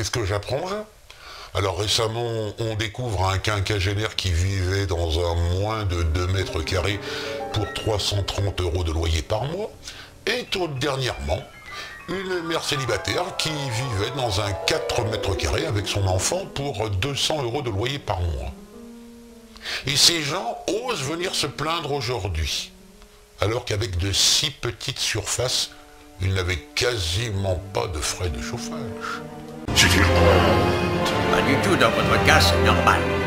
qu'est-ce que j'apprends là? Alors récemment, on découvre un quinquagénaire qui vivait dans un moins de 2 mètres carrés pour 330 euros de loyer par mois. Et tout dernièrement, une mère célibataire qui vivait dans un 4 mètres carrés avec son enfant pour 200 euros de loyer par mois. Et ces gens osent venir se plaindre aujourd'hui, alors qu'avec de si petites surfaces, ils n'avaient quasiment pas de frais de chauffage. Pas du tout, dans votre cas, c'est normal.